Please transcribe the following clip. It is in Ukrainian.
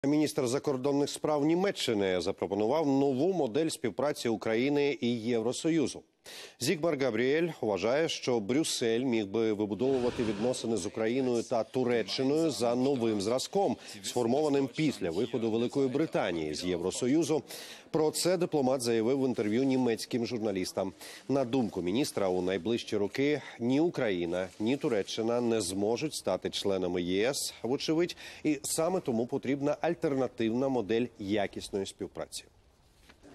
Міністр закордонних справ Німеччини запропонував нову модель співпраці України і Євросоюзу. Зігмар Габріель вважає, що Брюссель міг би вибудовувати відносини з Україною та Туреччиною за новим зразком, сформованим після виходу Великої Британії з Євросоюзу. Про це дипломат заявив в інтерв'ю німецьким журналістам. На думку міністра, у найближчі роки ні Україна, ні Туреччина не зможуть стати членами ЄС, вочевидь, і саме тому потрібна альтернативна модель якісної співпраці.